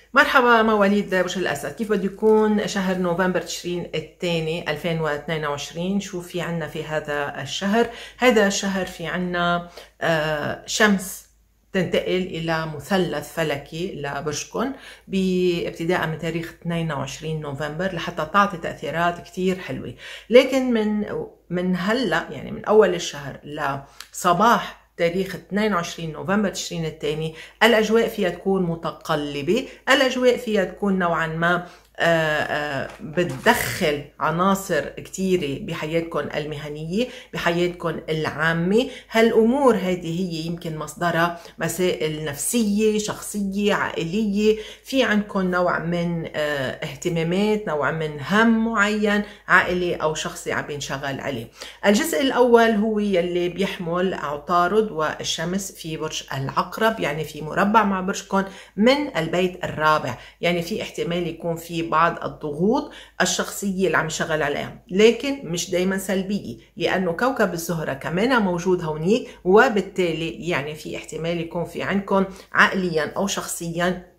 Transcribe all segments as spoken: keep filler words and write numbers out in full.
مرحبا مواليد برج الأسد، كيف بده يكون شهر نوفمبر تشرين الثاني ألفين واثنين وعشرين؟ شو في عنا في هذا الشهر؟ هذا الشهر في عنا آه شمس تنتقل إلى مثلث فلكي لبرجكم بابتداء من تاريخ اثنين وعشرين نوفمبر لحتى تعطي تأثيرات كتير حلوة. لكن من من هلا يعني من أول الشهر لصباح تاريخ اثنين وعشرين نوفمبر تشرين الثاني الأجواء فيها تكون متقلبة، الأجواء فيها تكون نوعا ما آآ آآ بتدخل عناصر كتيرة بحياتكم المهنية، بحياتكم العامة. هالأمور هذه هي يمكن مصدرها مسائل نفسية، شخصية، عائلية، في عندكم نوع من اهتمامات، نوع من هم معين عائلي أو شخصي عم ينشغل عليه. الجزء الأول هو يلي بيحمل عطارد والشمس في برج العقرب، يعني في مربع مع برجكم من البيت الرابع، يعني في احتمال يكون في بعض الضغوط الشخصية اللي عم يشتغل عليها، لكن مش دايما سلبية، لأنه كوكب الزهرة كمان موجود هونيك، وبالتالي يعني في احتمال يكون في عندكم عقليا أو شخصيا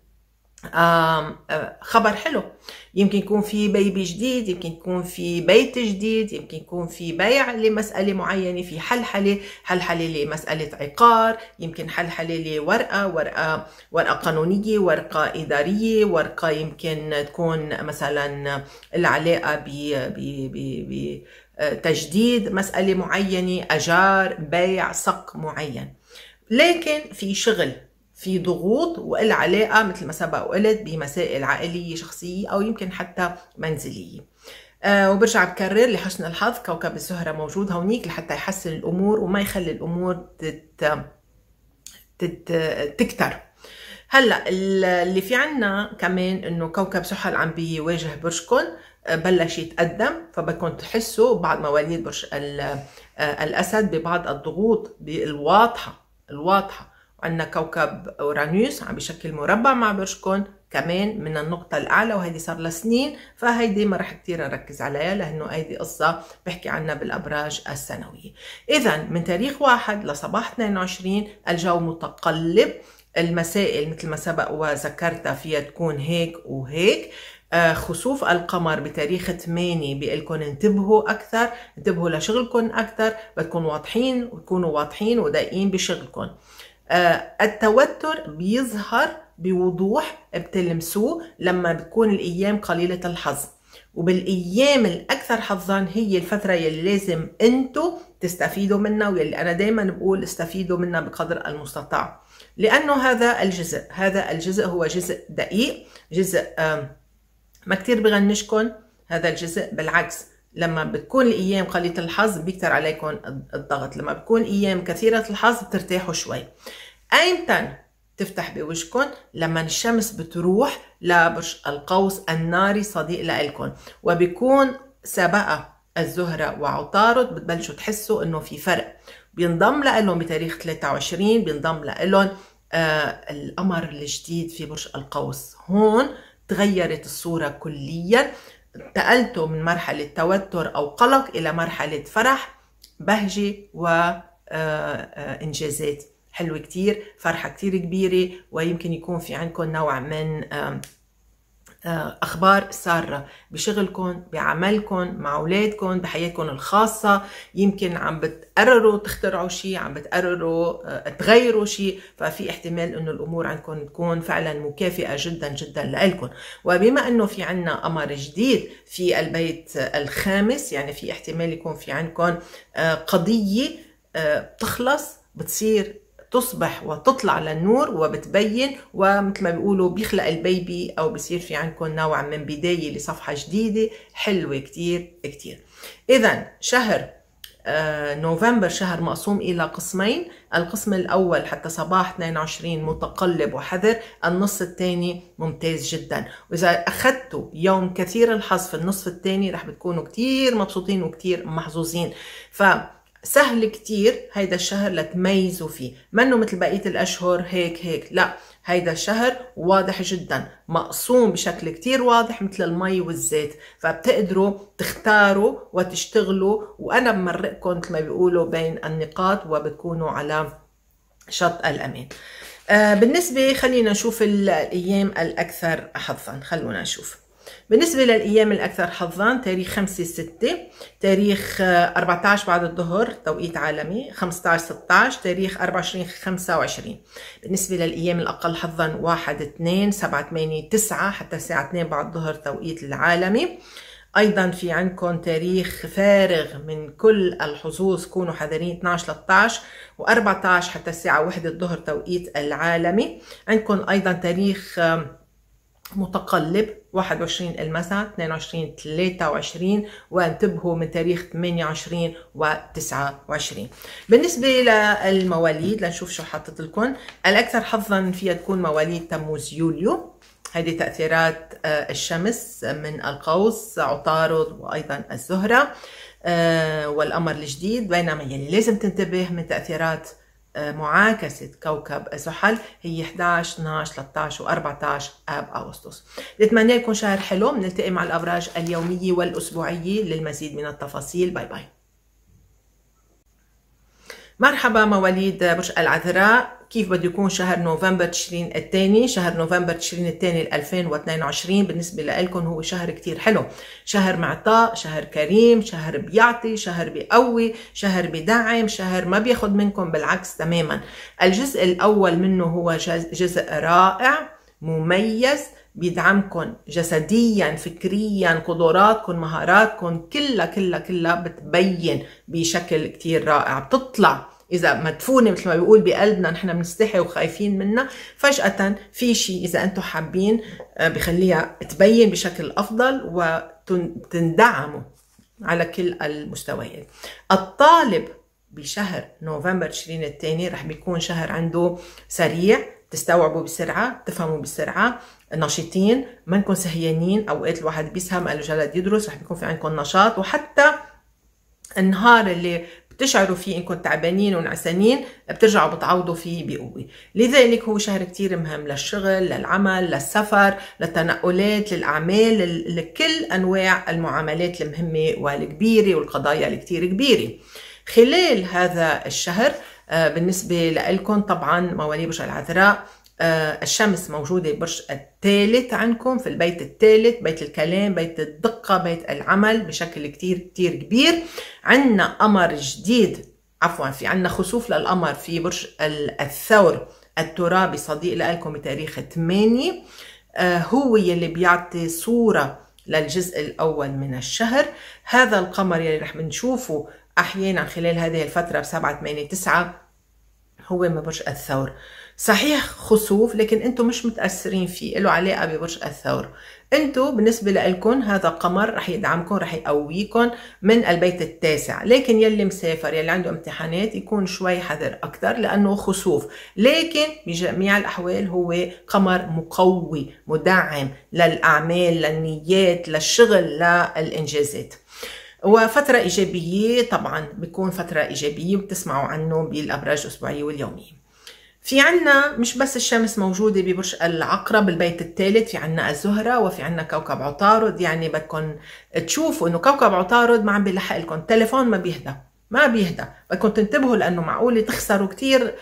خبر حلو. يمكن يكون في بيبي جديد، يمكن يكون في بيت جديد، يمكن يكون في بيع لمسألة معينة، في حلحلة حلحلة لمسألة عقار، يمكن حلحلة لورقة ورقة ورقة قانونية، ورقة إدارية، ورقة يمكن تكون مثلا العلاقة ب ب بتجديد مسألة معينة، أجار، بيع، صك معين. لكن في شغل، في ضغوط والعلاقة مثل ما سبق وقلت بمسائل عائلية شخصية أو يمكن حتى منزلية. أه وبرجع بكرر لحسن الحظ كوكب الزهرة موجود هونيك لحتى يحسن الأمور وما يخلي الأمور تت... تت... تكتر. هلا اللي في عنا كمان انه كوكب زحل عم بيواجه برجكم، بلش يتقدم، فبدكم تحسوا بعض مواليد برج الأسد ببعض الضغوط الواضحة الواضحة. عندنا كوكب اورانوس عم بيشكل مربع مع برجكم كمان من النقطة الأعلى، وهيدي صار لها سنين، فهيدي ما رح كتير نركز عليها لأنه هيدي قصة بحكي عنها بالأبراج السنوية. إذا من تاريخ واحد لصباح اثنين وعشرين الجو متقلب، المسائل مثل ما سبق وذكرتها فيها تكون هيك وهيك. خسوف القمر بتاريخ ثمانية بيقلكم انتبهوا أكثر، انتبهوا لشغلكم أكثر، بدكم واضحين وتكونوا واضحين ودقيقين بشغلكم. التوتر بيظهر بوضوح، بتلمسوه لما بتكون الأيام قليلة الحظ، وبالأيام الأكثر حظا هي الفترة يلي لازم أنتوا تستفيدوا منها، ويلي أنا دايما بقول استفيدوا منها بقدر المستطاع، لأنه هذا الجزء هذا الجزء هو جزء دقيق، جزء ما كتير بغنشكن. هذا الجزء بالعكس لما بتكون الأيام قليلة الحظ بيكتر عليكم الضغط، لما بتكون أيام كثيرة الحظ بترتاحوا شوي. أيمتى تفتح بوجهكم؟ لما الشمس بتروح لبرج القوس الناري صديق لإلكم، وبيكون سبقة الزهرة وعطارد، بتبلشوا تحسوا إنه في فرق. بينضم لهم بتاريخ ثلاثة وعشرين، بينضم لهم آه القمر الجديد في برج القوس. هون تغيرت الصورة كليا، انتقلتوا من مرحلة توتر أو قلق إلى مرحلة فرح، بهجة وإنجازات حلوة كتير، فرحة كتير كبيرة، ويمكن يكون في عندكم نوع من أخبار سارة بشغلكم، بعملكم، مع أولادكم، بحياتكم الخاصة. يمكن عم بتقرروا تخترعوا شيء، عم بتقرروا تغيروا شيء، ففي احتمال إنه الأمور عندكم تكون فعلا مكافئة جدا جدا لإلكم. وبما إنه في عنا قمر جديد في البيت الخامس، يعني في احتمال يكون في عندكم قضية بتخلص، بتصير تصبح وتطلع للنور وبتبين، ومثل ما بيقولوا بيخلق البيبي او بصير في عندكم نوع من بداية لصفحة جديدة حلوة كتير كتير. اذا شهر آه نوفمبر شهر مقسوم الى قسمين، القسم الاول حتى صباح اثنين وعشرين متقلب وحذر، النص الثاني ممتاز جدا، واذا اخذتوا يوم كثير الحظ في النصف الثاني رح بتكونوا كتير مبسوطين وكتير محظوظين. ف سهل كتير هيدا الشهر لتميزوا فيه، منه مثل بقية الأشهر هيك هيك، لا، هيدا الشهر واضح جدا، مقسوم بشكل كتير واضح مثل المي والزيت، فبتقدروا تختاروا وتشتغلوا، وأنا بمرقكم مثل ما بيقولوا بين النقاط وبتكونوا على شط الأمان. آه بالنسبة خلينا نشوف الأيام الأكثر حظا. خلونا نشوف بالنسبة للأيام الأكثر حظا: تاريخ خمسة ستة، تاريخ أربعة عشر بعد الظهر توقيت عالمي، خمسة عشر ستة عشر، تاريخ أربعة وعشرين خمسة وعشرين. بالنسبة للأيام الأقل حظا: واحد اثنين، سبعة ثمانية تسعة حتى الساعة اثنين بعد الظهر توقيت العالمي. أيضا في عندكم تاريخ فارغ من كل الحظوظ، كونوا حذرين: اثني عشر ثلاثة عشر و14 حتى الساعة واحدة الظهر توقيت العالمي. عندكم أيضا تاريخ متقلب: واحد وعشرين المساء، اثنين وعشرين ثلاثة وعشرين، وانتبهوا من تاريخ ثمانية وعشرين وتسعة وعشرين. بالنسبة للمواليد لنشوف شو حطت لكم. الأكثر حظا فيها تكون مواليد تموز يوليو، هذه تأثيرات الشمس من القوس، عطارد وأيضا الزهرة والقمر الجديد. بينما يلي لازم تنتبه من تأثيرات معاكسة كوكب زحل هي احد عشر اثني عشر ثلاثة عشر وأربعة عشر آب أغسطس. نتمنى لكم شهر حلو. بنلتقي مع الأبراج اليومية والأسبوعية للمزيد من التفاصيل. باي باي. مرحبا مواليد برج العذراء، كيف بده يكون شهر نوفمبر تشرين الثاني؟ شهر نوفمبر تشرين الثاني ألفين واثنين وعشرين بالنسبة لكم هو شهر كتير حلو، شهر معطاء، شهر كريم، شهر بيعطي، شهر بيقوي، شهر بدعم، شهر ما بياخد منكم، بالعكس تماما. الجزء الأول منه هو جزء رائع مميز، بيدعمكم جسديا فكريا، قدراتكم مهاراتكم كلها كلها كلها بتبين بشكل كتير رائع، بتطلع إذا مدفونة مثل ما بيقول بقلبنا، نحن بنستحي وخايفين منها، فجأة في شيء إذا أنتم حابين بخليها تبين بشكل أفضل وتندعموا على كل المستويات. الطالب بشهر نوفمبر تشرين الثاني رح بيكون شهر عنده سريع، تستوعبوا بسرعة، تفهموا بسرعة، نشيطين، ما نكون سهيانين. أوقات الواحد بيسهم قال جلد يدرس، رح بيكون في عندكم نشاط، وحتى النهار اللي بتشعروا فيه انكم تعبانين ونعسانين بترجعوا بتعوضوا فيه بقوه. لذلك هو شهر كتير مهم للشغل، للعمل، للسفر، للتنقلات، للاعمال، لكل انواع المعاملات المهمه والكبيره والقضايا الكتير كبيره. خلال هذا الشهر بالنسبه لكم طبعا مواليد برج العذراء، الشمس موجودة برج الثالث عندكم في البيت الثالث، بيت الكلام، بيت الدقة، بيت العمل بشكل كتير كتير كبير. عندنا قمر جديد، عفوا في عندنا خسوف للقمر في برج الثور الترابي صديق لكم بتاريخ ثمانية، هو يلي بيعطي صورة للجزء الأول من الشهر. هذا القمر يلي رح بنشوفه أحيانا خلال هذه الفترة بسبعة ثمانية تسعة هو من برج الثور. صحيح خسوف لكن انتم مش متأثرين فيه، له علاقة ببرج الثور. انتم بالنسبة لكم هذا قمر رح يدعمكم، رح يقويكم من البيت التاسع، لكن يلي مسافر يلي عنده امتحانات يكون شوي حذر أكثر لأنه خسوف، لكن بجميع الأحوال هو قمر مقوي مدعم للأعمال، للنيات، للشغل، للإنجازات. وفترة إيجابية طبعا بيكون فترة إيجابية وبتسمعوا عنه بالأبراج الأسبوعية واليومية. في عنا مش بس الشمس موجودة ببرج العقرب البيت الثالث، في عنا الزهرة وفي عنا كوكب عطارد. يعني بدكم تشوفوا انه كوكب عطارد ما عم بيلحق لكم، التليفون ما بيهدى ما بيهدى، بدكم تنتبهوا لانه معقولة تخسروا كتير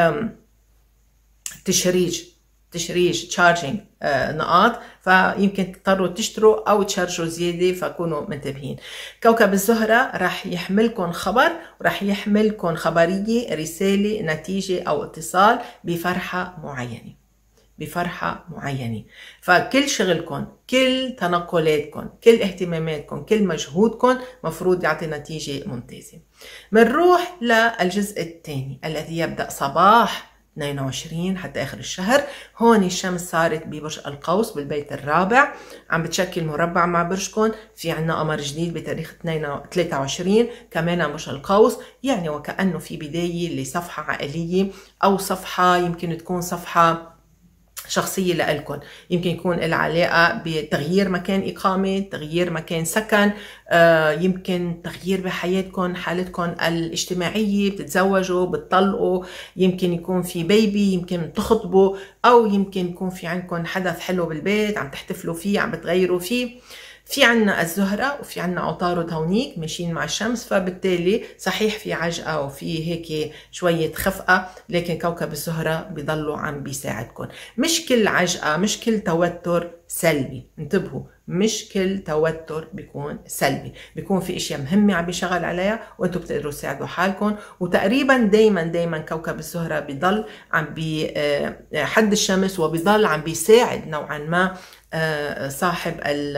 تشريج تشريج تشارجينج نقاط، فيمكن تضطروا تشتروا او تشارجوا زياده، فكونوا منتبهين. كوكب الزهره رح يحملكم خبر ورح يحملكم خبريه، رساله، نتيجه او اتصال بفرحه معينه بفرحه معينه. فكل شغلكم، كل تنقلاتكم، كل اهتماماتكم، كل مجهودكم مفروض يعطي نتيجه ممتازه. بنروح للجزء الثاني الذي يبدا صباح اثنين وعشرين حتى اخر الشهر. هون الشمس صارت ببرج القوس بالبيت الرابع، عم بتشكل مربع مع برجكم. في عنا قمر جديد بتاريخ ثلاثة وعشرين كمان برج القوس، يعني وكأنه في بداية لصفحة عائلية او صفحة يمكن تكون صفحة شخصية لإلكم، يمكن يكون لها علاقة بتغيير مكان إقامة، تغيير مكان سكن، آه، يمكن تغيير بحياتكم، حالتكم الاجتماعية، بتتزوجوا، بتطلقوا، يمكن يكون في بيبي، يمكن تخطبوا، أو يمكن يكون في عندكم حدث حلو بالبيت عم تحتفلوا فيه، عم بتغيروا فيه. في عنا الزهرة وفي عنا عطارد هونيك ماشيين مع الشمس، فبالتالي صحيح في عجقة وفي هيك شوية خفقة، لكن كوكب الزهرة بيضلوا عم بيساعدكم. مش كل عجقة، مش كل توتر سلبي، انتبهوا، مش كل توتر بيكون سلبي، بيكون في اشياء مهمة عم بيشغل عليها وانتم بتقدروا تساعدوا حالكم. وتقريبا دايما دايما كوكب الزهرة بيضل عم بحد الشمس وبيضل عم بيساعد نوعا ما صاحب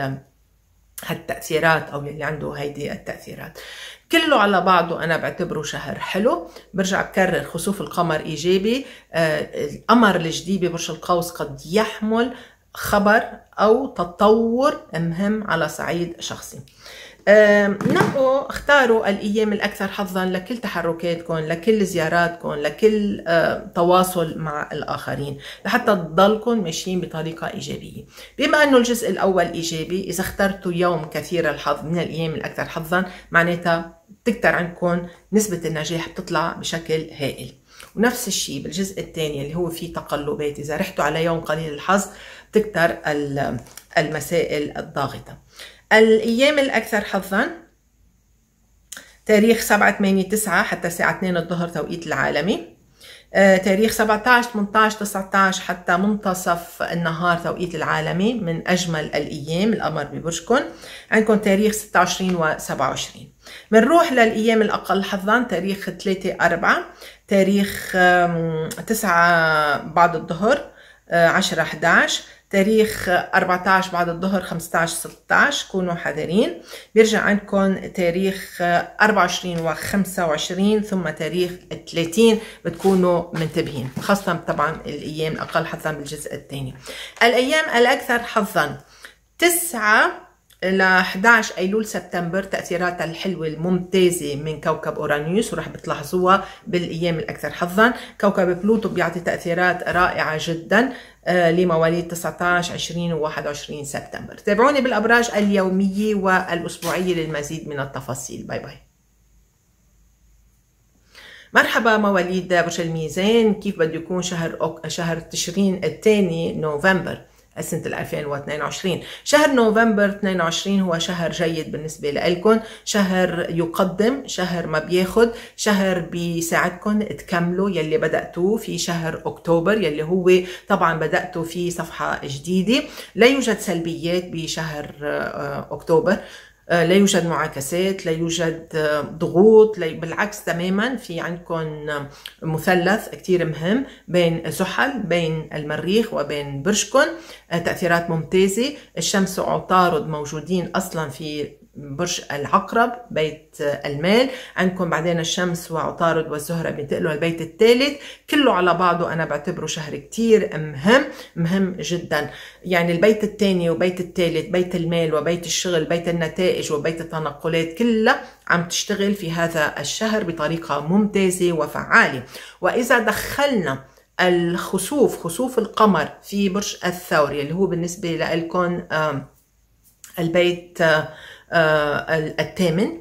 هالتأثيرات أو اللي عنده هيدي التأثيرات. كله على بعضه أنا بعتبره شهر حلو. برجع بكرر، خسوف القمر إيجابي. القمر الجديد ببرج القوس قد يحمل خبر أو تطور مهم على صعيد شخصي. نقوا اختاروا الأيام الأكثر حظا لكل تحركاتكم، لكل زياراتكم، لكل تواصل مع الآخرين، لحتى تضلكم ماشيين بطريقة إيجابية. بما أنه الجزء الأول إيجابي، إذا اخترتوا يوم كثير الحظ من الأيام الأكثر حظا، معناتها تكتر عندكم نسبة النجاح بتطلع بشكل هائل. ونفس الشيء بالجزء الثاني اللي هو فيه تقلبات، إذا رحتوا على يوم قليل الحظ تكتر المسائل الضاغطة. الأيام الأكثر حظاً تاريخ سبعة ثمانية تسعة حتى الساعة اثنين الظهر توقيت العالمي، آه تاريخ سبعة عشر ثمانية عشر تسعة عشر حتى منتصف النهار توقيت العالمي، من أجمل الأيام. القمر ببرجكم. عندكم تاريخ ستة وعشرين و سبعة وعشرين. بنروح للأيام الأقل حظاً، تاريخ ثلاثة أربعة، تاريخ تسعة بعد الظهر عشرة أحد عشر، تاريخ أربعة عشر بعد الظهر خمسة عشر ستة عشر، كونوا حذرين. بيرجع عندكم تاريخ أربعة وعشرين و خمسة وعشرين، ثم تاريخ ثلاثين بتكونوا منتبهين، خاصة طبعا الأيام الأقل حظا بالجزء الثاني. الأيام الأكثر حظا تسعة ل أحد عشر أيلول سبتمبر، تأثيراتها الحلوة الممتازة من كوكب أورانيوس، ورح بتلاحظوها بالأيام الأكثر حظا. كوكب بلوتو بيعطي تأثيرات رائعة جدا لمواليد تسعة عشر عشرين و واحد وعشرين سبتمبر. تابعوني بالأبراج اليومية والأسبوعية للمزيد من التفاصيل. باي باي. مرحبا مواليد برج الميزان، كيف بده يكون شهر أوك... شهر تشرين الثاني نوفمبر سنة ألفين واثنين وعشرين؟ شهر نوفمبر اثنين وعشرين هو شهر جيد بالنسبة لكم، شهر يقدم، شهر ما بياخد، شهر بيساعدكم تكملوا يلي بدأتوه في شهر أكتوبر، يلي هو طبعا بدأتوا في صفحة جديدة. لا يوجد سلبيات بشهر أكتوبر، لا يوجد معاكسات، لا يوجد ضغوط، بالعكس تماما. في عندكم مثلث كتير مهم بين زحل، بين المريخ وبين برجكم، تأثيرات ممتازة. الشمس وعطارد موجودين أصلا في برج العقرب بيت المال، عندكم بعدين الشمس وعطارد والزهرة بينتقلوا البيت الثالث. كله على بعضه أنا بعتبره شهر كتير مهم مهم جدا. يعني البيت الثاني وبيت الثالث، بيت المال وبيت الشغل، بيت النتائج وبيت التنقلات، كلها عم تشتغل في هذا الشهر بطريقة ممتازة وفعالة. وإذا دخلنا الخسوف، خسوف القمر في برج الثور اللي هو بالنسبة لكم البيت الثامن،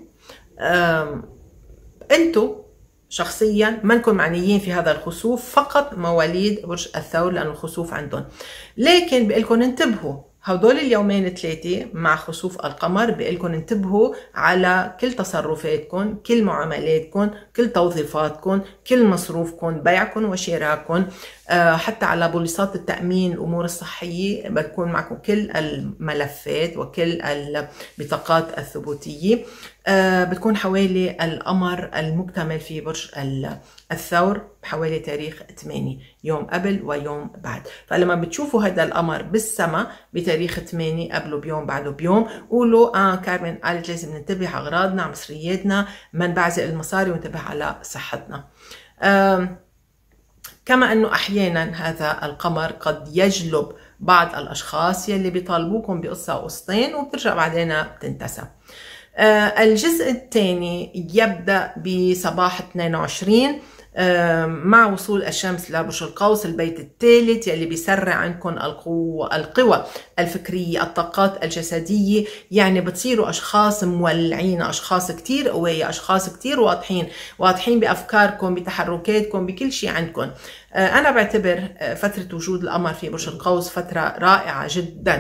انتو شخصيا منكم معنيين في هذا الخسوف، فقط مواليد برج الثور لأن الخسوف عندهم. لكن بقلكم انتبهوا هدول اليومين ثلاثة مع خسوف القمر، بقلكم انتبهوا على كل تصرفاتكم، كل معاملاتكم، كل توظيفاتكم، كل مصروفكم، بيعكم وشراكم، حتى على بوليصات التأمين، الأمور الصحية بتكون معكم كل الملفات وكل البطاقات الثبوتية. بتكون حوالي القمر المكتمل في برج الثور حوالي تاريخ ثمانية، يوم قبل ويوم بعد. فلما بتشوفوا هذا القمر بالسماء بتاريخ ثمانية قبله بيوم بعده بيوم، قولوا اه كارمن قالت لازم ننتبه على اغراضنا، على مصرياتنا، ما نبعزق المصاري وننتبه على صحتنا. آه كما انه احيانا هذا القمر قد يجلب بعض الاشخاص يلي بيطالبوكم بقصه وقصتين وبترجع بعدين بتنتسى. آه الجزء الثاني يبدا بصباح اثنين وعشرين مع وصول الشمس لبرج القوس البيت الثالث، يلي بيسرع عندكم القوة القوى الفكرية، الطاقات الجسدية. يعني بتصيروا أشخاص مولعين، أشخاص كتير قوية، أشخاص كتير واضحين واضحين بأفكاركم، بتحركاتكم، بكل شيء عندكم. أنا بعتبر فترة وجود القمر في برج القوس فترة رائعة جدا.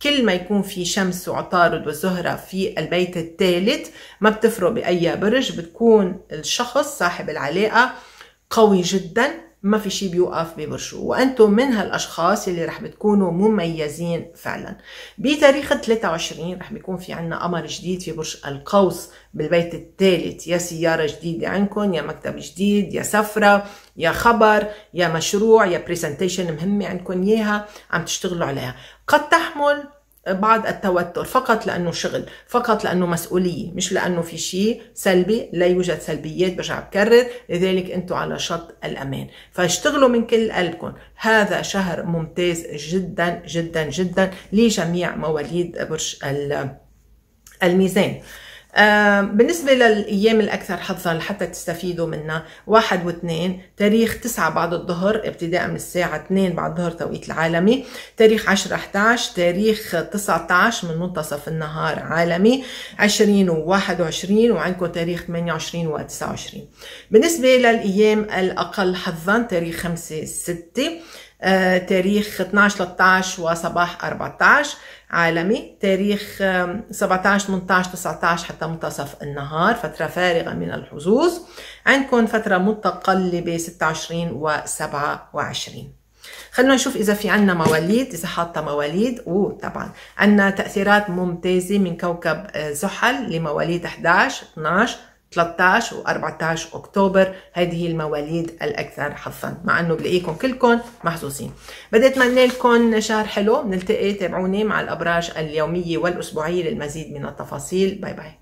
كل ما يكون في شمس وعطارد والزهرة في البيت الثالث ما بتفرق بأي برج، بتكون الشخص صاحب العلاقة قوي جدا، ما في شيء بيوقف ببرجه، وانتم من هالاشخاص اللي رح بتكونوا مميزين فعلا. بتاريخ ثلاثة وعشرين رح بيكون في عنا قمر جديد في برج القوس بالبيت الثالث، يا سيارة جديدة عندكم، يا مكتب جديد، يا سفرة، يا خبر، يا مشروع، يا بريزنتيشن مهمة عندكم اياها عم تشتغلوا عليها. قد تحمل بعض التوتر فقط لأنه شغل، فقط لأنه مسؤولية، مش لأنه في شيء سلبي. لا يوجد سلبيات، برجع بكرر، لذلك أنتم على شط الأمان، فاشتغلوا من كل قلبكم. هذا شهر ممتاز جدا جدا جدا لجميع مواليد برج الميزان. آه بالنسبة للأيام الأكثر حظا لحتى تستفيدوا منها، واحد واثنين، تاريخ تسعة بعد الظهر ابتداء من الساعة اثنين بعد الظهر توقيت العالمي، تاريخ عشرة أحد عشر، تاريخ تسعة عشر من منتصف النهار عالمي، عشرين وواحد وعشرين، وعندكم تاريخ ثمانية وعشرين وتسعة وعشرين. بالنسبة للأيام الأقل حظا، تاريخ خمسة ستة، آه تاريخ اثنعش ثلاثة عشر وصباح أربعة عشر عالمي، تاريخ سبعة عشر ثمانية عشر تسعة عشر حتى منتصف النهار، فترة فارغة من الحظوظ. عندكم فترة متقلبة ستة وعشرين وسبعة وعشرين. خلونا نشوف إذا في عنا مواليد، إذا حاطة مواليد. وطبعا عنا تأثيرات ممتازة من كوكب زحل لمواليد أحد عشر اثنعش ثلاثة عشر وأربعة عشر أكتوبر. هذه المواليد الأكثر حظا، مع أنه بلاقيكم كلكم محظوظين. بدي أتمنى لكم شهر حلو. نلتقي، تابعوني مع الأبراج اليومية والأسبوعية للمزيد من التفاصيل. باي باي.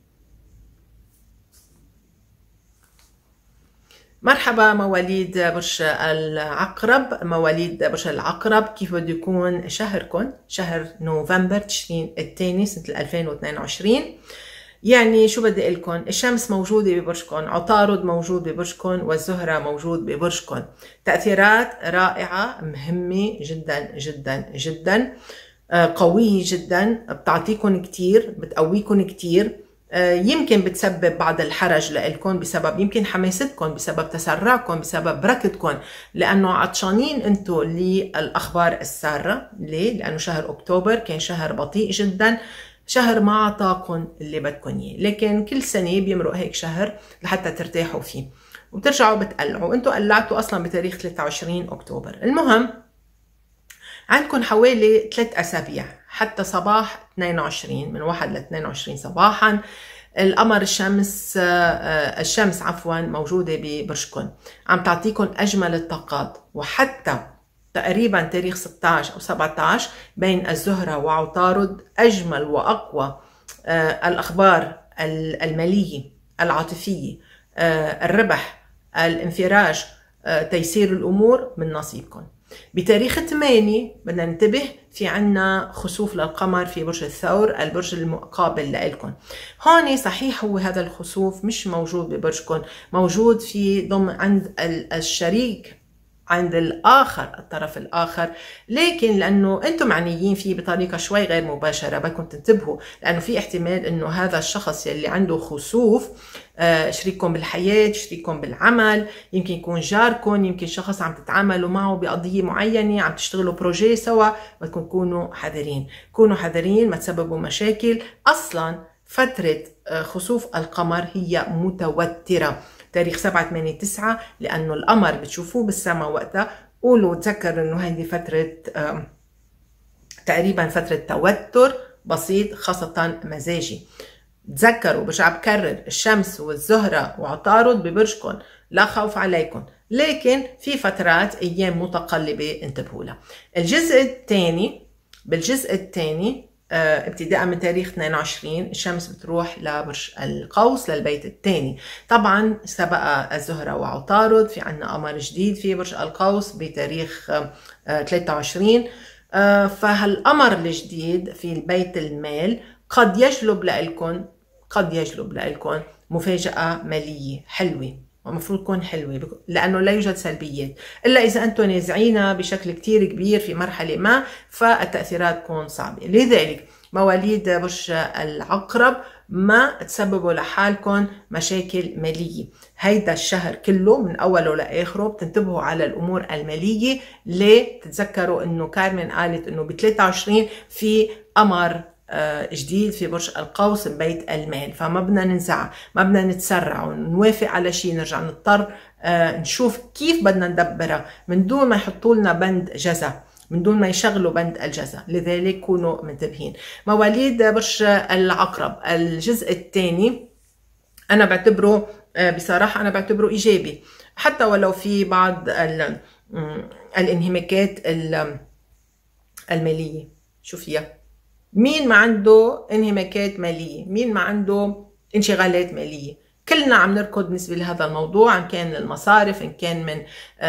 مرحبا مواليد برج العقرب. مواليد برج العقرب، كيف بده يكون شهركم؟ شهر نوفمبر تشرين الثاني سنة ألفين واثنين وعشرين. يعني شو بدي اقول لكم، الشمس موجوده ببرجكم، عطارد موجود ببرجكم، والزهره موجود ببرجكم. تاثيرات رائعه مهمه جدا جدا جدا، قويه جدا، بتعطيكم كثير، بتقويكم كثير. يمكن بتسبب بعض الحرج لإلكم بسبب يمكن حماستكم، بسبب تسرعكم، بسبب بركتكم، لأنه عطشانين أنتم للأخبار السارة. ليه؟ لأنه شهر أكتوبر كان شهر بطيء جدا، شهر ما عطاكم اللي بدكم اياه، لكن كل سنه بيمرق هيك شهر لحتى ترتاحوا فيه وبترجعوا بتقلعوا. انتم قلعتوا اصلا بتاريخ ثلاثة وعشرين اكتوبر. المهم عندكم حوالي ثلاث اسابيع حتى صباح اثنين وعشرين، من واحد ل اثنين وعشرين صباحا. القمر الشمس الشمس عفوا موجوده ببرجكم، عم تعطيكم اجمل الطاقات، وحتى تقريبا تاريخ ستة عشر أو سبعة عشر بين الزهرة وعطارد أجمل وأقوى آه الأخبار المالية العاطفية، آه الربح، الانفراج، آه تيسير الأمور من نصيبكم. بتاريخ ثمانية بدنا ننتبه، في عنا خسوف للقمر في برج الثور، البرج المقابل لإلكم. هون صحيح هو هذا الخسوف مش موجود ببرجكم، موجود في ضمن عند الشريك، عند الآخر، الطرف الآخر، لكن لأنه أنتم معنيين فيه بطريقة شوي غير مباشرة بدكم تنتبهوا، لأنه في احتمال أنه هذا الشخص يلي عنده خسوف آه شريككم بالحياة، شريككم بالعمل، يمكن يكون جاركم، يمكن شخص عم تتعاملوا معه بقضية معينة، عم تشتغلوا بروجي سوا. بدكم تكونوا حذرين، كونوا حذرين ما تسببوا مشاكل. أصلا فترة آه خسوف القمر هي متوترة، تاريخ سبعة ثمانية تسعة، لأنه القمر بتشوفوه بالسماء وقتها. قولوا تذكروا إنه هذه فترة تقريبا فترة توتر بسيط، خاصة مزاجي. تذكروا، برجع بكرر، الشمس والزهرة وعطارد ببرجكم، لا خوف عليكم، لكن في فترات أيام متقلبة انتبهوا لها. الجزء الثاني، بالجزء الثاني اه ابتداء من تاريخ اثنين وعشرين الشمس بتروح لبرج القوس للبيت الثاني. طبعا سبق الزهرة وعطارد، في عنا قمر جديد في برج القوس بتاريخ اه ثلاثة وعشرين. اه فهالقمر الجديد في البيت المال قد يجلب لكم قد يجلب لكم مفاجأة مالية حلوة، ومفروض تكون حلوة، لأنه لا يوجد سلبيات إلا إذا أنتم نازعينها بشكل كتير كبير في مرحلة ما، فالتأثيرات تكون صعبة. لذلك مواليد برج العقرب ما تسببوا لحالكم مشاكل مالية. هيدا الشهر كله من أوله لآخره بتنتبهوا على الأمور المالية. ليه؟ تتذكروا إنه كارمن قالت إنه ب ثلاثة وعشرين في قمر جديد في برج القوس ببيت المال، فما بدنا ننزع، ما بدنا نتسرع ونوافق على شيء نرجع نضطر نشوف كيف بدنا ندبرها من دون ما يحطوا لنا بند جزا، من دون ما يشغلوا بند الجزا. لذلك كونوا منتبهين. مواليد برج العقرب الجزء الثاني أنا بعتبره بصراحة أنا بعتبره إيجابي، حتى ولو في بعض الانهماكات المالية. شو فيها؟ مين ما عنده انهماكات مالية؟ مين ما عنده انشغالات مالية؟ كلنا عم نركض بالنسبة لهذا الموضوع، إن كان المصارف، إن كان من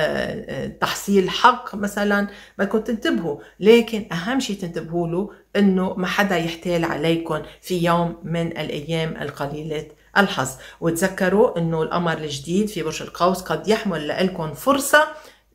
تحصيل حق مثلا. بدكم تنتبهوا، لكن أهم شيء تنتبهوا له إنه ما حدا يحتال عليكم في يوم من الأيام القليلة الحظ. وتذكروا إنه القمر الجديد في برج القوس قد يحمل لكم فرصة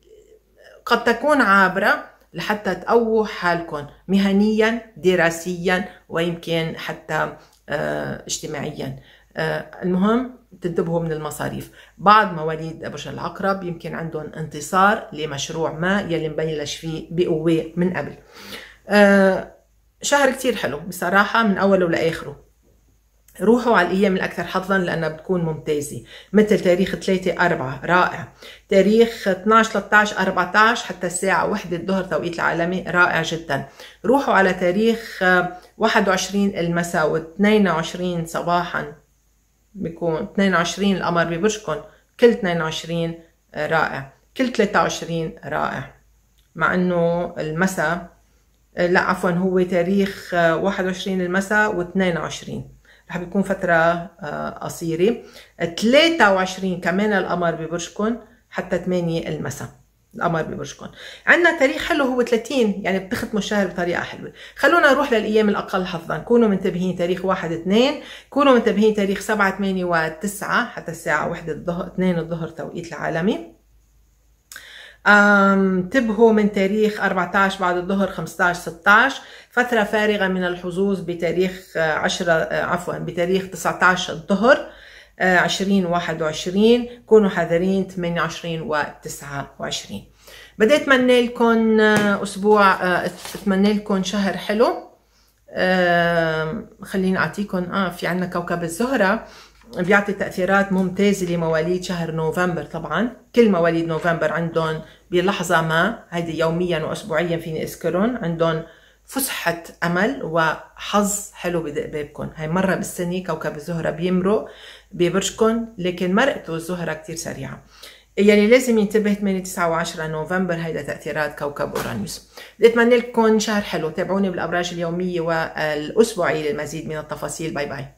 قد تكون عابرة لحتى تقووا حالكم مهنيا، دراسيا، ويمكن حتى اه اجتماعيا. اه المهم تنتبهوا من المصاريف. بعض مواليد برج العقرب يمكن عندهم انتصار لمشروع ما يلي مبلش فيه بقوة من قبل. اه شهر كتير حلو بصراحة من أوله لآخره. روحوا على الأيام الأكثر حظاً لأنها بتكون ممتازة، مثل تاريخ ثلاثة أربعة رائع، تاريخ اثنعش ثلاثطعش أربعطعش حتى الساعة واحدة الظهر توقيت العالمي رائع جداً. روحوا على تاريخ واحد وعشرين المساء و اثنين وعشرين صباحاً، بيكون اثنين وعشرين القمر ببرجكم، كل اثنين وعشرين رائع، كل ثلاثة وعشرين رائع، مع إنه المساء لا عفواً هو تاريخ واحد وعشرين المساء و اثنين وعشرين رح بيكون فترة قصيرة. ثلاثة وعشرين كمان القمر ببرجكم حتى ثمانية المساء القمر ببرجكم. عندنا تاريخ حلو هو ثلاثين، يعني بتختموا الشهر بطريقة حلوة. خلونا نروح للأيام الأقل حظاً. كونوا منتبهين تاريخ واحد اثنين، كونوا منتبهين تاريخ سبعة ثمانية وتسعة حتى الساعة واحدة الظهر اثنين الظهر توقيت العالمي. انتبهوا من تاريخ أربعطعش بعد الظهر خمسطعش ستطعش، فترة فارغة من الحظوظ بتاريخ عشرة عفوا بتاريخ تسعطعش الظهر عشرين واحد وعشرين. كونوا حذرين ثمانية وعشرين وتسعة وعشرين. بدي اتمنى لكم اسبوع، اتمنى لكم شهر حلو. خليني اعطيكم اه في عندنا كوكب الزهرة بيعطي تأثيرات ممتازة لمواليد شهر نوفمبر. طبعا كل مواليد نوفمبر عندهم بلحظة ما، هيدي يوميا وأسبوعيا فيني أذكرهم، عندهم فسحة أمل وحظ حلو بدق بابكم. هاي مرة بالسنة كوكب الزهرة بيمرق ببرجكم، لكن مرقته الزهرة كتير سريعة. يلي لازم ينتبه ثمانية تسعة وعشرة نوفمبر هيدا تأثيرات كوكب أورانوس. بدي أتمنى لكم شهر حلو. تابعوني بالأبراج اليومية والأسبوعية للمزيد من التفاصيل. باي باي.